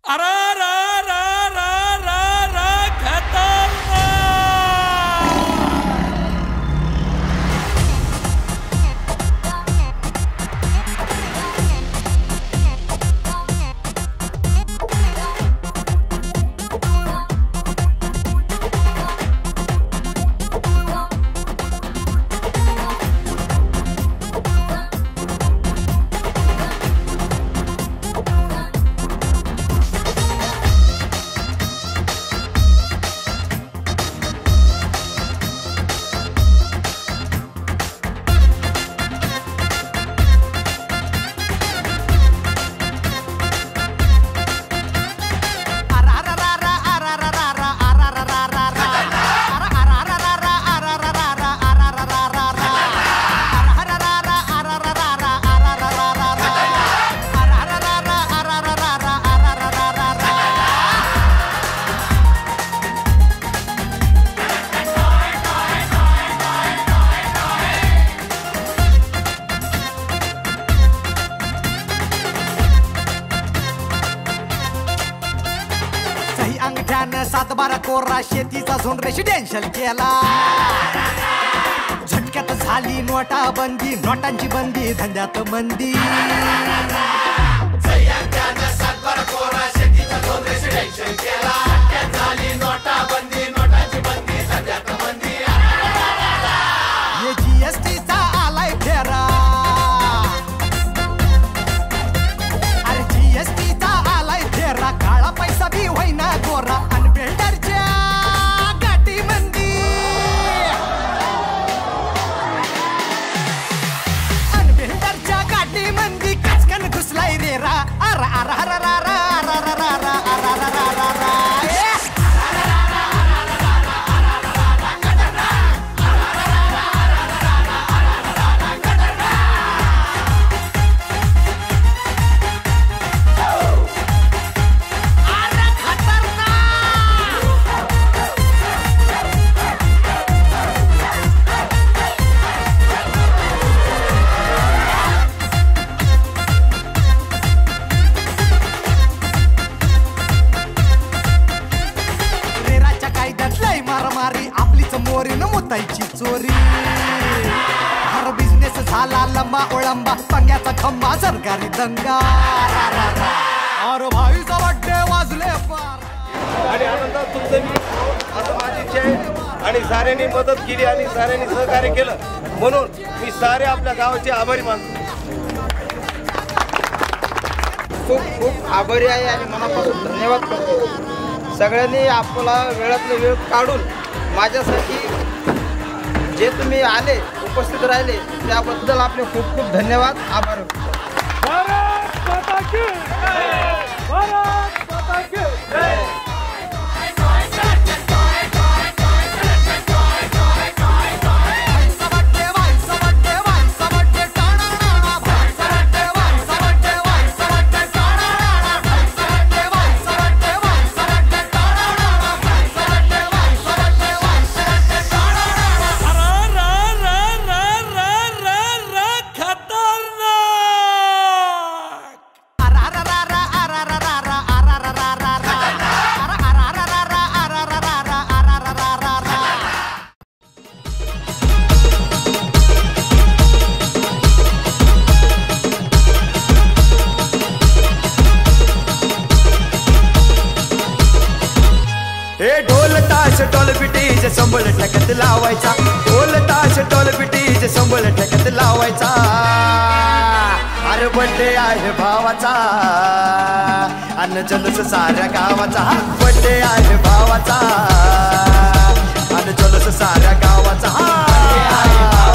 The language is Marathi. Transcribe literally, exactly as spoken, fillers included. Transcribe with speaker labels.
Speaker 1: सात बारा कोरा शेतीचा झोन रेसिडेन्शियल केला. झटक्यात झाली नोटाबंदी, नोटांची बंदी, धंद्यात मंदी. सात बारा कोरा शेतीचा झोन रेसिडेन्शियल केला. झटक्यात झाली नोटाबंदी, नोटांची बंदी, धंद्यात मंदी. ये जीएसटीचा आलाय फेरा. अरे जीएसटीचा आलाय फेरा. काळा पैसा बी होईना गोरा. चोरी हर बिझनेस झाला लंबा ओळंबा. पंग्याचा खंबा सरकारी दंगा. और भाईचा बड्डे वाजले पार.
Speaker 2: आणि आनंदात तुमचं मी असं माझी इच्छा आहे. आणि साऱ्यांनी मदत केली आणि साऱ्यांनी सहकार्य केलं म्हणून मी सारे आपल्या गावाचे आभारी मानतो.
Speaker 3: खूप खूप आभारी आहे आणि मनापासून धन्यवाद करतो. सगळ्यांनी आपला वेळातला वेळ काढून माझ्यासाठी जे तुम्ही आले उपस्थित राहिले त्याबद्दल आपले खूप खूप धन्यवाद. आभार.
Speaker 4: भारत माता की जय. भारत माता की जय.
Speaker 1: ढोल पिटीचे संबळ ठेकत लावायचा. ढोल ताश ढोल पिटीचे संबळ ठेकत लावायचा. अरे बड्डे आहे भावाचा अन्न जलस साऱ्या गावाचा. बड्डे आहे भावाचा अन्न जलस साऱ्या गावाचा.